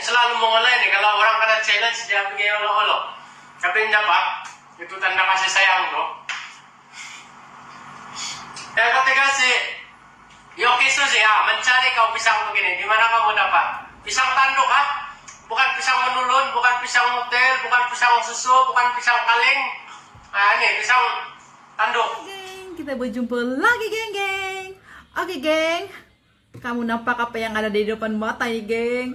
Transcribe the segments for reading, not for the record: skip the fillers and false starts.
selalu mengolah ini. Kalau orang kena challenge dia pergi olok-olok. Tapi yang dapat itu tanda kasih sayang tuh. Yang ketiga sih Yoki Susi ya, mencari kau pisang begini. Di mana kamu dapat? Pisang tanduk ah? Bukan pisang menulun, bukan pisang motel, bukan pisang susu, bukan pisang kaleng. Nah ini pisang tanduk. Geng, kita berjumpa lagi geng. Oke geng, kamu nampak apa yang ada di depan mata nih geng?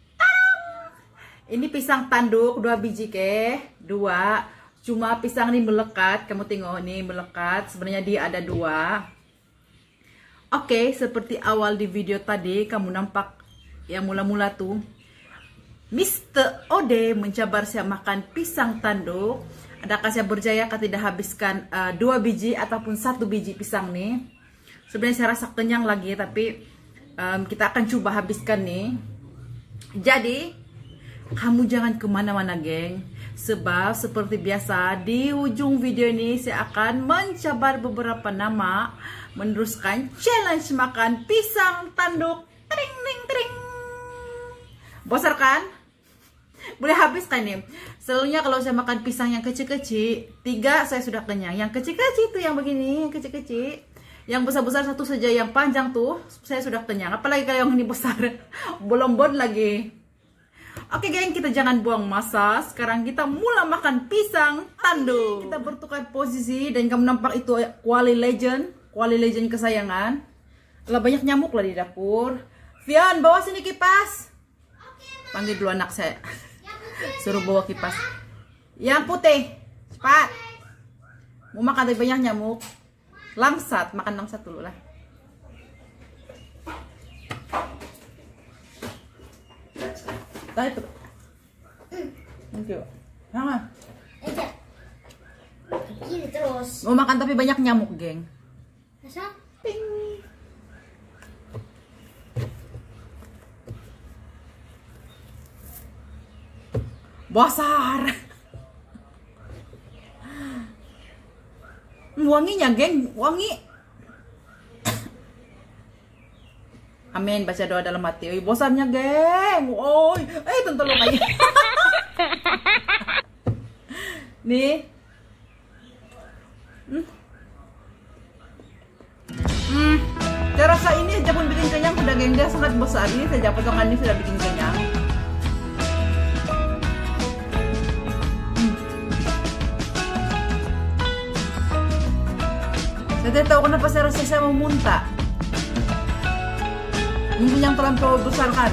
Ini pisang tanduk 2 biji ke, 2. Cuma pisang ini melekat, kamu tengok nih melekat. Sebenarnya dia ada 2. Oke, seperti awal di video tadi kamu nampak yang mula-mula tuh Mr. Ode mencabar saya makan pisang tanduk. Adakah saya berjaya tidak habiskan 2 biji ataupun 1 biji pisang nih? Sebenarnya saya rasa kenyang lagi, tapi kita akan coba habiskan nih. Jadi kamu jangan kemana-mana geng, sebab seperti biasa di ujung video ini saya akan mencabar beberapa nama meneruskan challenge makan pisang tanduk. Tring, tring, tring. Bosan kan? Boleh habis kan nih? Selalunya kalau saya makan pisang yang kecil-kecil 3 saya sudah kenyang. Yang kecil-kecil itu yang begini, yang kecil-kecil. Yang besar-besar 1 saja, yang panjang tuh saya sudah kenyang. Apalagi kalau yang ini besar, belum bon lagi. Oke geng, kita jangan buang masa. Sekarang kita mulai makan pisang tanduk. Kita bertukar posisi dan kamu nampak itu Kuali Legend kesayangan. Lah banyak nyamuk lah di dapur. Vian, bawa sini kipas. Panggil dulu anak saya. Suruh bawa kipas. Yang putih, cepat. Mau makan tapi banyak nyamuk. Langsat, makan langsat dulu lah. Tahu itu. Thank you. Sama. Gini terus. Mau makan tapi banyak nyamuk, geng. Masa? Ping. Besar. Wanginya, geng, wangi. Amin, baca doa dalam hati. Oi, bosannya, geng. Oi, tentu lo kayak. Nih. Saya rasa ini saja pun bikin kenyang sudah, geng. Dia sangat besar. Ini saja potongan ini sudah bikin kenyang. Saya tidak tahu kenapa saya rasa saya mau muntah. Mungkin yang terlampau besar kan.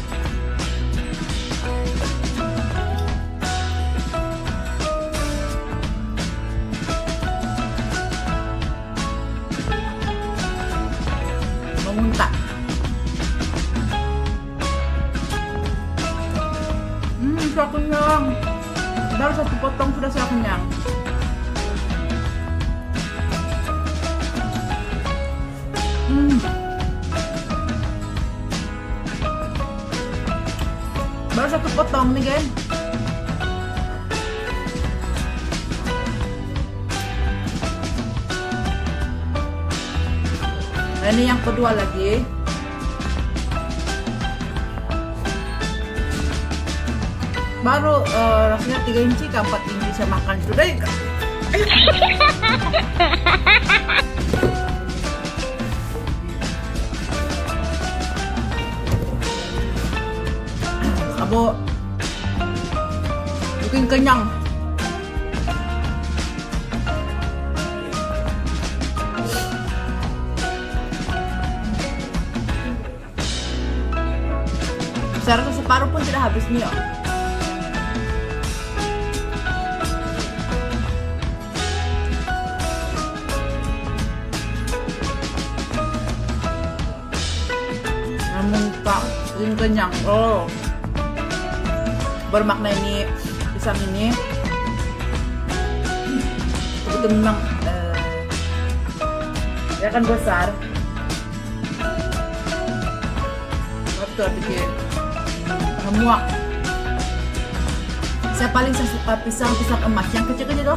Mau muntah. Sudah kenyang. Baru 1 potong sudah saya kenyang. Baru 1 potong nih geng. Nah, ini yang kedua lagi. Baru rasanya 3 inci ke 4 inci saya makan sudah. Kamu bikin kenyang. Saya rasa separuh pun tidak habis nih. Namun tak bikin kenyang. Oh, bermakna ini pisang ini itu memang ya kan besar. Betul bikin muak. Saya paling suka pisang emas yang kecil-kecil tuh.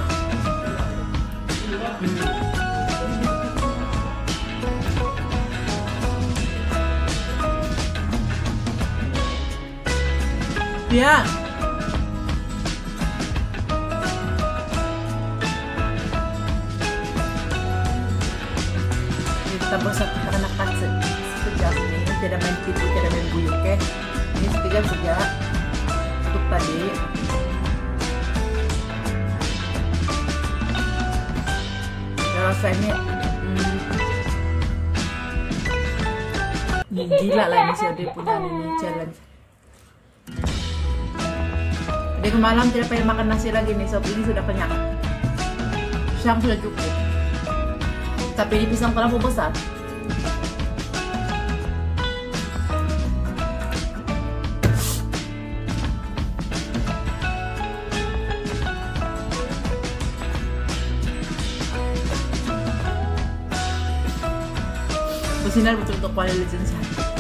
Ya. Kita bersatu anak-anak sekejap nih, tidak main tipu, tidak main buyuk, oke? Ini sekejap saja untuk tadi. Saya rasa ini gila lah ini si Ode punya ini challenge. Jadi ke malam tidak pengen makan nasi lagi nih, sob ini sudah kenyang. Pisang sudah cukup. Tapi ini pisang terlalu besar. Bersinar betul untuk Mobile Legends.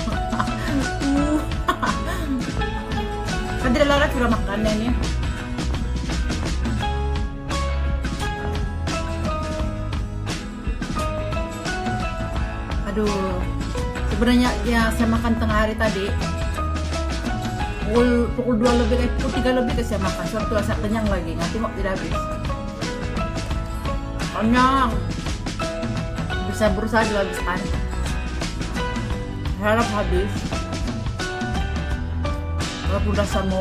Kan tidak larat sudah makannya ini. Aduh, sebenarnya ya saya makan tengah hari tadi. Pukul 2 lebih, pukul 3 lebih saya makan. Suatu rasa kenyang lagi, nggak tengok tidak habis. Kenyang. Bisa berusaha dihabiskan. Harap habis. Kalau udah sama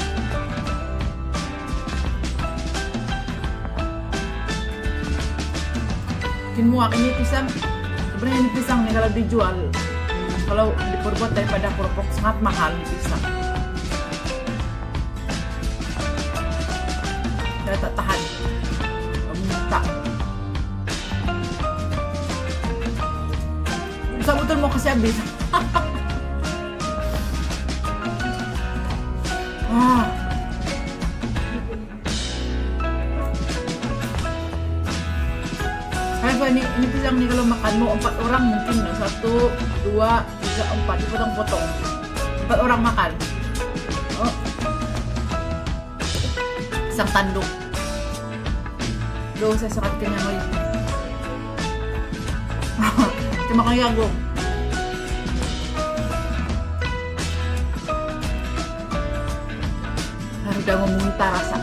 bikin muak ini pisang. Sebenarnya ini pisang nih kalau dijual, kalau diperbuat daripada kerupuk sangat mahal pisang. Saya tak tahan, tak. Bisa betul mau kasih habis. Ini pisang nih kalau makan mau 4 orang mungkin 1, 2, 3, 4 dipotong-potong 4 orang makan. Oh. Pisang tanduk. Duh, saya sangat kenyang lagi. Cuma kayak gue. Udah memuntah rasa.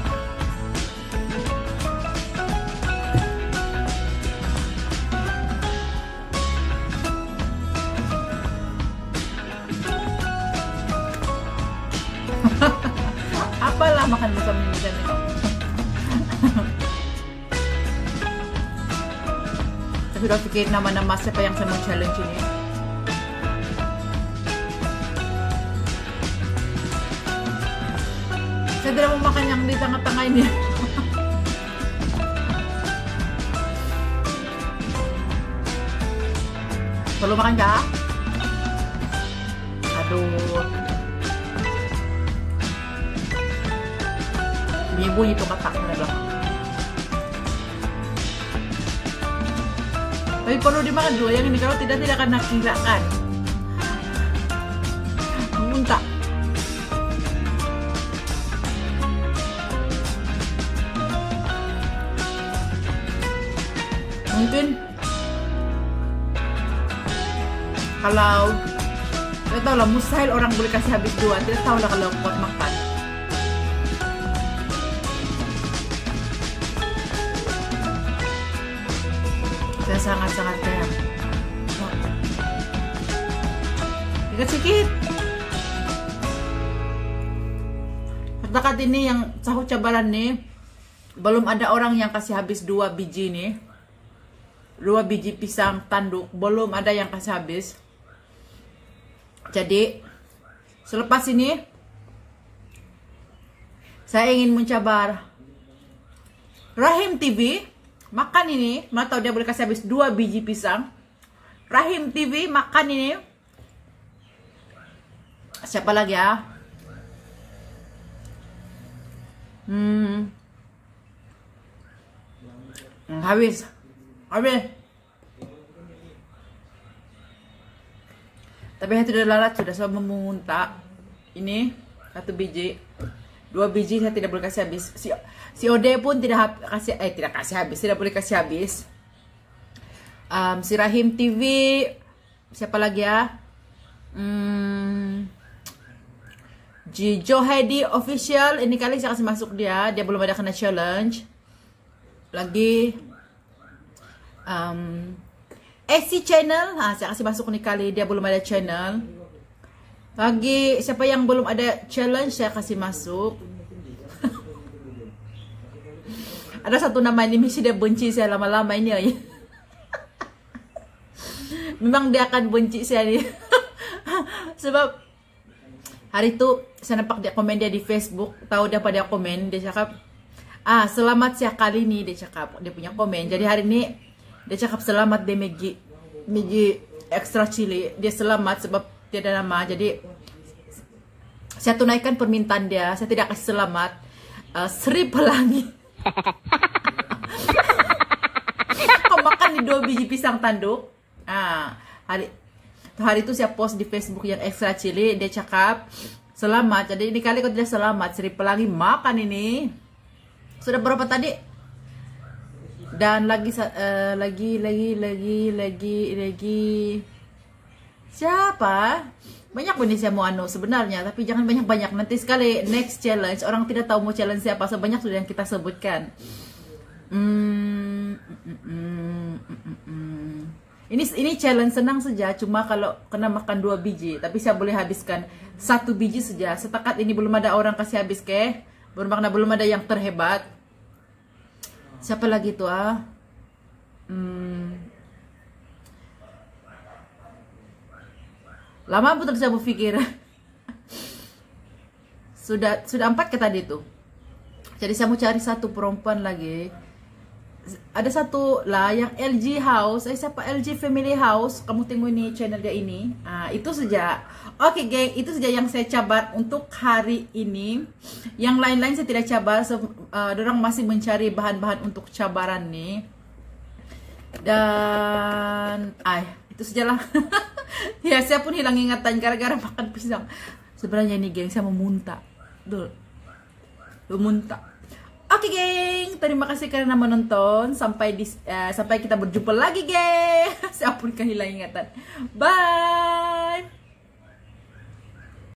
Apalah makan bersama ini dan itu. Saya sudah pikir nama-nama siapa yang saya mau challenge ini. Saya tidak mau makan yang di tengah-tengah ini. Perlu makan kah? Aduh. Bunyi itu katak di belakang. Tapi perlu dimakan juga yang ini, kalau tidak akan gerakan. Muntah. Mungkin kalau tidak tahu lah, mustahil orang boleh kasih habis 2. Tidak tahu lah kalau kuat makan. Saya sangat-sangat kenyang. Sikit-sikit. Katakan ini yang sahut cabaran nih, belum ada orang yang kasih habis 2 biji nih. 2 biji pisang tanduk, belum ada yang kasih habis. Jadi selepas ini saya ingin mencabar Rahim TV. Makan ini, mana tahu dia boleh kasih habis 2 biji pisang. Rahim TV makan ini. Siapa lagi ya? Habis. Tapi saya sudah lalat, sudah sama memuntah. Ini 1 biji. 2 biji saya tidak boleh kasih habis. Si Ode pun tidak kasih habis, tidak boleh kasih habis. Si Rahim TV, siapa lagi ya? Jijo Hedi official. Ini kali saya kasih masuk dia. Dia belum ada kena challenge. Lagi SC channel. Saya kasih masuk nih kali. Dia belum ada channel. Lagi siapa yang belum ada challenge saya kasih masuk. Ada satu nama ini mesti dia benci saya lama-lama ini ya. Memang dia akan benci saya nih. Sebab hari itu saya nampak dia komen dia di Facebook. Tahu dia pada komen. Dia cakap, selamat siang kali ini. Dia cakap, dia punya komen. Jadi hari ini dia cakap selamat deh Megi extra chili. Dia selamat sebab dia ada nama. Jadi saya tunaikan permintaan dia. Saya tidak kasih selamat. Sri Pelangi. Kau makan di 2 biji pisang tanduk. Hari itu saya post di Facebook yang extra chili. Dia cakap selamat. Jadi ini kali kau tidak selamat. Sri Pelangi makan ini. Sudah berapa tadi? Dan lagi siapa? Banyak benih saya mau sebenarnya, tapi jangan banyak-banyak. Nanti sekali next challenge orang tidak tahu mau challenge siapa. Sebanyak sudah yang kita sebutkan. Ini challenge senang saja, cuma kalau kena makan 2 biji, tapi saya boleh habiskan 1 biji saja. Setakat ini belum ada orang kasih habis ke. Belum ada yang terhebat. Siapa lagi tuh Lama betul saya berpikir. Sudah 4 ke tadi tuh. Jadi saya mau cari satu perempuan lagi. Ada satu lah yang LG House. Siapa LG Family House? Kamu tengok ini channel dia ini. Itu saja. Oke, geng, itu saja yang saya cabar untuk hari ini. Yang lain-lain saya tidak cabar. Dorang masih mencari bahan-bahan untuk cabaran nih. Dan itu sajalah. Ya, saya pun hilang ingatan gara-gara makan pisang. Sebenarnya ini geng, saya mau muntah. Muntah. Oke geng, terima kasih karena menonton. Sampai kita berjumpa lagi geng. Saya pun kehilangan ingatan. Bye.